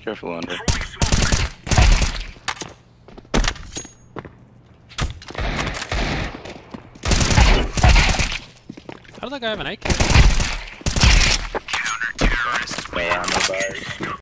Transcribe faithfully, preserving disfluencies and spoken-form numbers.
Careful under. How did that guy have an A K? No ammo bag.